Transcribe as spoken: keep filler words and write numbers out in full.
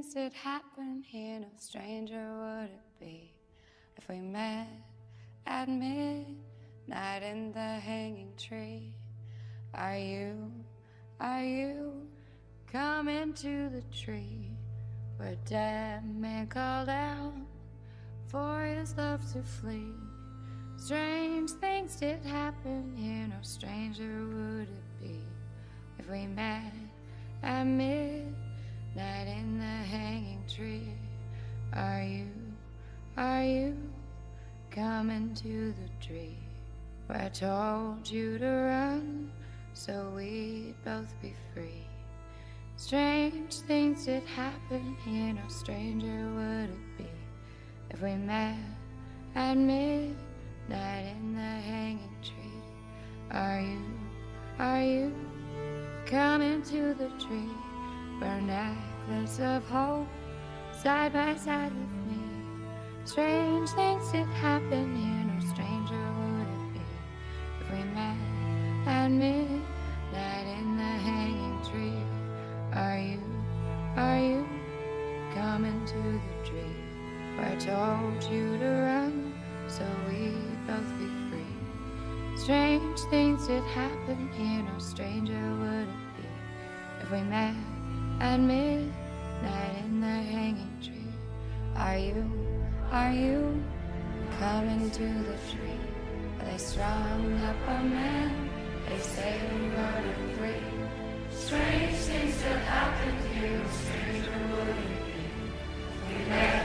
things did happen here, no stranger would it be if we met at midnight in the hanging tree. Are you, are you coming to the tree where a dead man called out for his love to flee? Strange things did happen here, no stranger would it be if we met at midnight in the hanging tree. Are you, are you coming to the tree where I told you to run so we'd both be free? Strange things did happen here, no stranger would it be if we met at midnight in the hanging tree. Are you, are you coming to the tree where a necklace of hope side by side with me? Strange things did happen here, no stranger would it be if we met at midnight in the hanging tree. Are you, are you coming to the tree where I told you to run so we'd both be free? Strange things did happen here, no stranger would it be if we met at midnight in the hanging tree. Are you, are you coming to the tree where they strung up a man, they say we murdered three? Strange things that happened here, no stranger would it be if we met